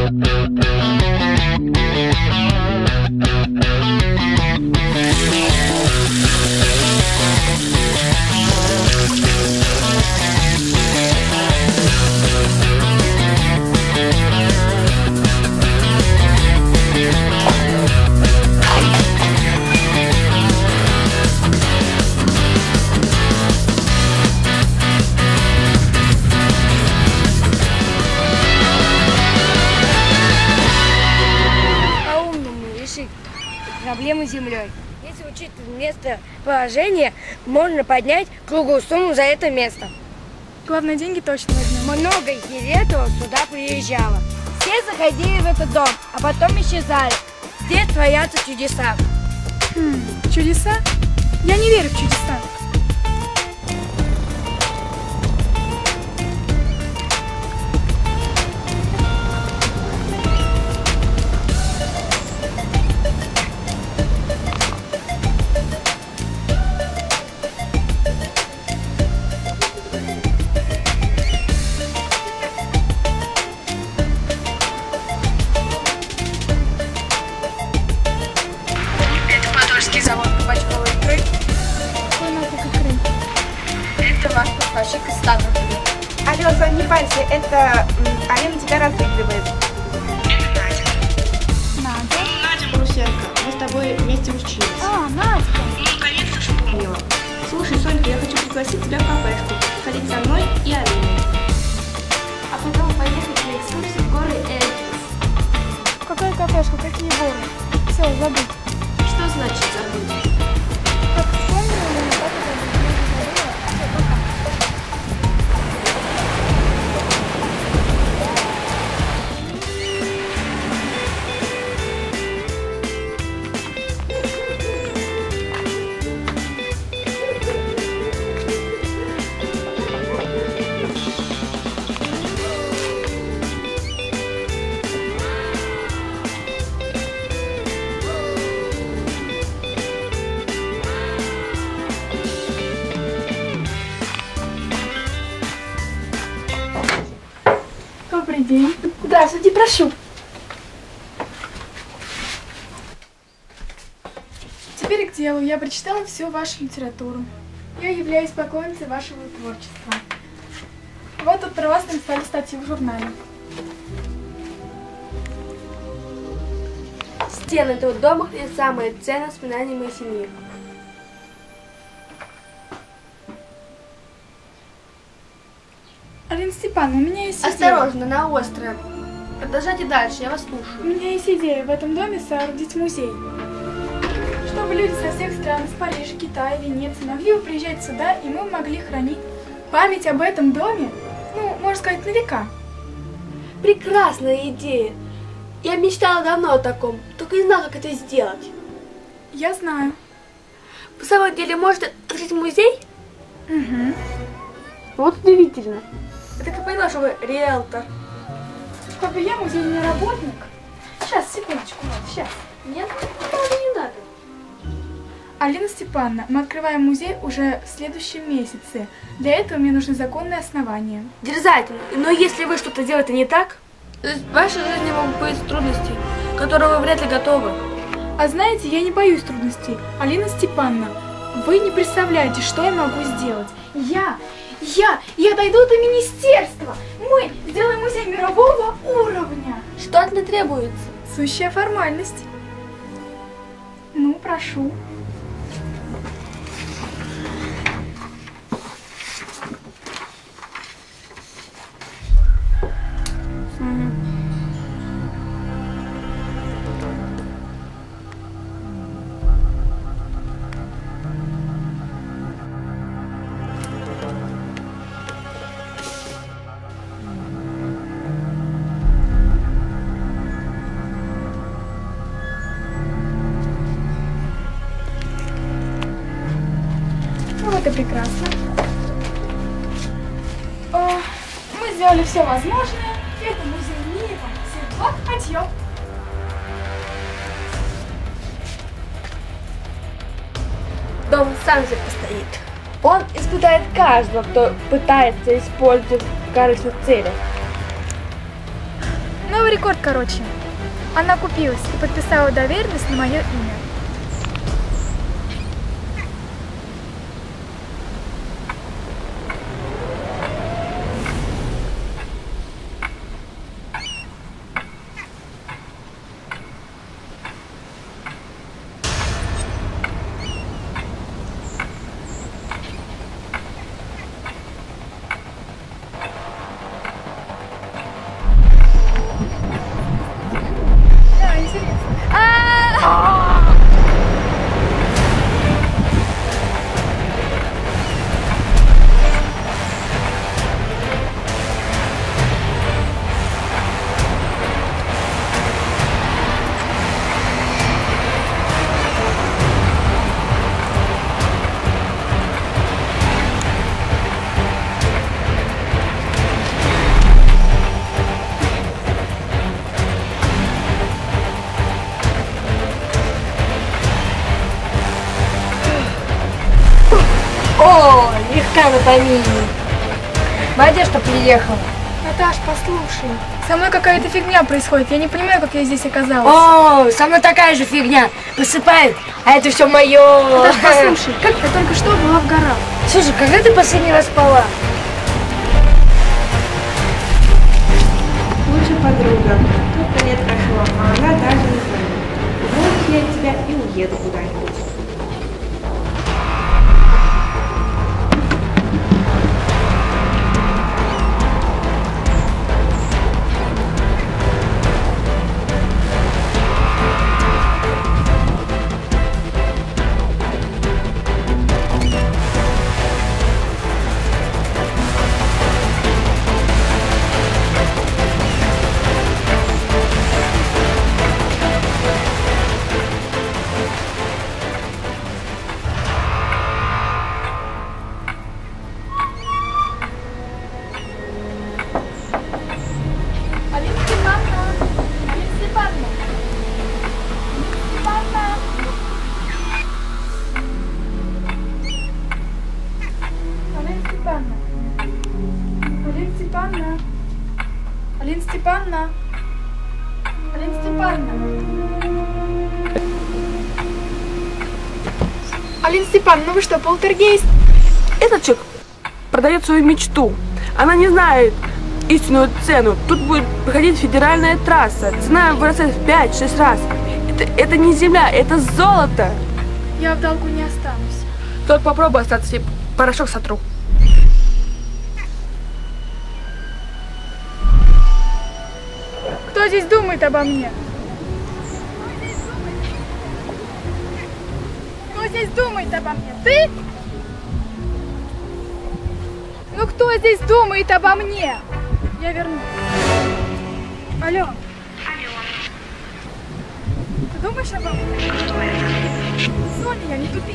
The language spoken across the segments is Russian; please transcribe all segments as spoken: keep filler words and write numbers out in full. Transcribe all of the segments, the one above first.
Проблемы с землей. Если учитывать местоположение, можно поднять круглую сумму за это место. Главное, деньги точно возьмем. Много интеллектуалов сюда приезжало. Все заходили в этот дом, а потом исчезали. Здесь творятся чудеса. Хм, чудеса? Я не верю в чудеса. Завод табачковой икры. Это ваш поставщик из Ставрополя. Алёса, не парься, это Алена тебя разыгрывает. Это Надя. Надя? Надя Брусенко, мы с тобой вместе учились. А, Надька. Ну, наконец-то вспомнила. Слушай, Сонька, я хочу пригласить тебя в кафешку. Ходить со мной и Аленой. А потом поехать на экскурсию в горы Эльбрус. Какая кафешка, какие горы? Все, забудь. Что значит забыть? Как вспомнила, но так и забыла. Все, пока. Добрый день. Здравствуйте, прошу. Теперь к делу. Я прочитала всю вашу литературу. Я являюсь поклонницей вашего творчества. Вот тут про вас написали статью в журнале. Стены этого дома – это самое ценное воспоминание моей семьи. Алина Степановна, у меня есть идея. Осторожно, на острое. Продолжайте дальше, я вас слушаю. У меня есть идея в этом доме соорудить музей. Чтобы люди со всех стран, из Парижа, Китая, Венеции, могли бы приезжать сюда, и мы могли хранить память об этом доме, ну, можно сказать, на века. Прекрасная идея. Я мечтала давно о таком, только не знала, как это сделать. Я знаю. В самом деле, может открыть музей? Угу. Вот удивительно. Я так и поняла, что вы риэлтор. Как бы я музейный работник. Сейчас, секундочку, сейчас. Нет, правда не надо. Алина Степановна, мы открываем музей уже в следующем месяце. Для этого мне нужны законные основания. Дерзайте, но если вы что-то делаете не так, то есть в вашей жизни могут быть трудности, к которым вы вряд ли готовы. А знаете, я не боюсь трудностей. Алина Степановна, вы не представляете, что я могу сделать. Я, я, я дойду до министерства. Мы сделаем музей мирового уровня. Что от меня требуется? Сущая формальность. Ну, прошу. Вот и прекрасно. О, мы сделали все возможное. Это музей мира. Вот, отъем. Дом сам себе постоит. Он испытает каждого, кто пытается использовать в корыстных целях. Но в Новый рекорд, короче. Она купилась и подписала доверенность на мое имя. О, легка на помине. Молодец, что приехала. Наташ, послушай. Со мной какая-то фигня происходит. Я не понимаю, как я здесь оказалась. О, со мной такая же фигня. Посыпают, а это все мое. Наташ, послушай, как я только что была в горах. Слушай, когда ты последний раз спала? Лучшая подруга. Столько лет прошло, а она даже не знает. Вот я от тебя и уеду куда-нибудь. Алина Степановна! Алина Степановна! Алина Степановна, ну вы что, полтергейст? Этот человек продает свою мечту. Она не знает истинную цену. Тут будет проходить федеральная трасса. Цена вырастает в пять-шесть раз. Это, это не земля, это золото. Я в долгу не останусь. Только попробуй остаться, и порошок сотру. Кто здесь думает обо мне? Кто здесь думает обо мне? Ты? Ну кто здесь думает обо мне? Я вернусь. Алло. Алло. Ты думаешь обо мне? Кто это? Соня, я не тупи.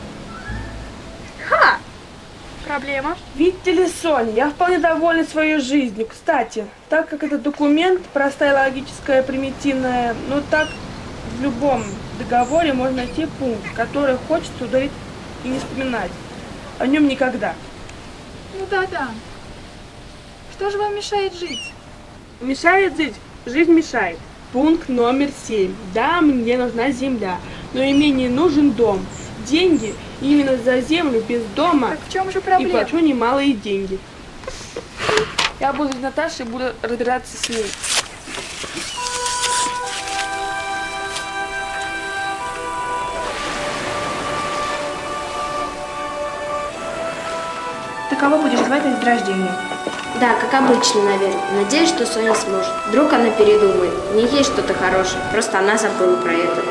Ха! Проблема? Видите ли, Соня, я вполне довольна своей жизнью. Кстати, так как этот документ простая, логическая, примитивная, ну так в любом договоре можно найти пункт, который хочется удалить и не вспоминать о нем никогда. Ну да-да. Что же вам мешает жить? Мешает жить? Жизнь мешает. Пункт номер семь. Да, мне нужна земля, но и мне не нужен дом. Деньги именно за землю без дома. Так в чем же И проблема? плачу немалые деньги. Я буду с Наташей и буду разбираться с ней. Ты кого будешь звать на день рождения? Да, как обычно, наверное. Надеюсь, что Соня сможет. Вдруг она передумает. У нее есть что-то хорошее, просто она забыла про это.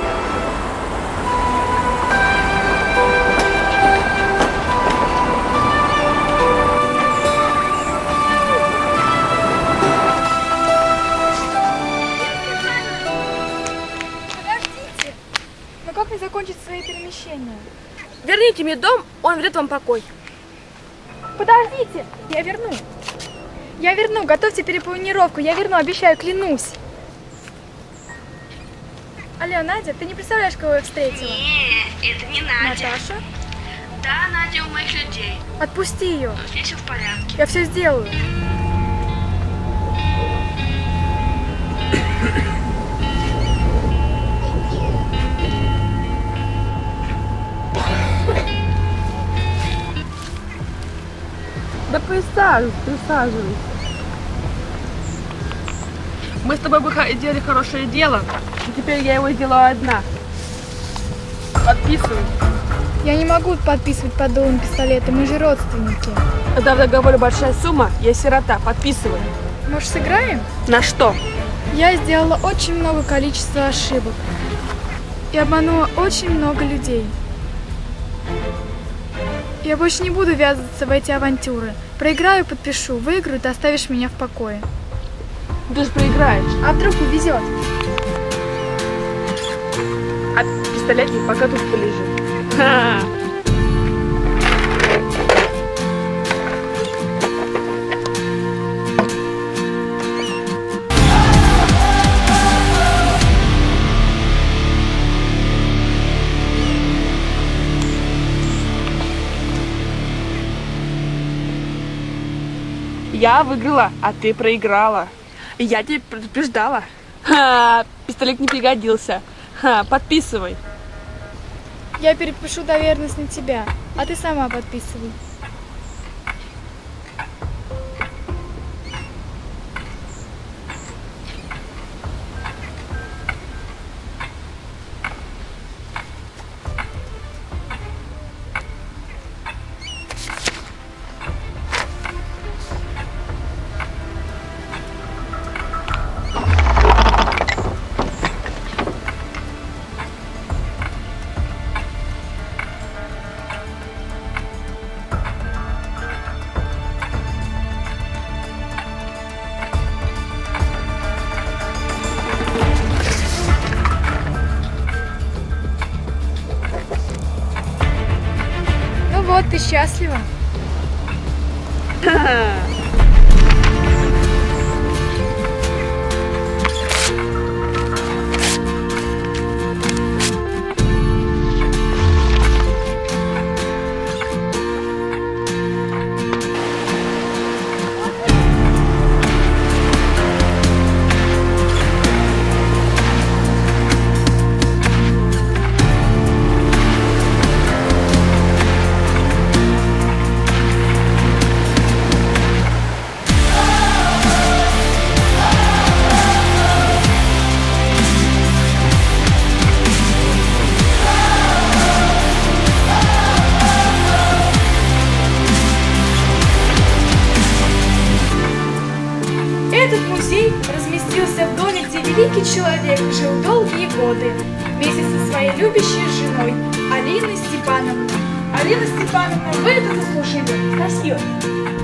Подождите. Но как мне закончить свои перемещения? Верните мне дом, он вернет вам покой. Подождите, я верну. Я верну, готовьте перепланировку, я верну, обещаю, клянусь. Алло, Надя, ты не представляешь, кого я встретила? Не, это не Надя. Наташа? Да, Надя у моих людей. Отпусти ее, Но с ней все в порядке. я все сделаю. присаживайся, присаживайся. Мы с тобой бы делали хорошее дело, и теперь я его делаю одна. Подписывай. Я не могу подписывать под дулом пистолета, мы же родственники. Когда в договоре большая сумма, я сирота, подписывай. Может, сыграем? На что? Я сделала очень много количества ошибок и обманула очень много людей. Я больше не буду ввязываться в эти авантюры. Проиграю, подпишу, выиграю, ты оставишь меня в покое. Ты же проиграешь. А вдруг повезет? А пистолетик пока тут полежит. Ха! Я выиграла, а ты проиграла. Я тебя предупреждала. Ха, пистолет не пригодился. Ха, подписывай. Я перепишу доверенность на тебя, а ты сама подписывай. Ну вот, ты счастлива. Этот музей разместился в доме, где великий человек жил долгие годы вместе со своей любящей женой Алиной Степановной. Алина Степановна, вы это заслужили. Спасибо.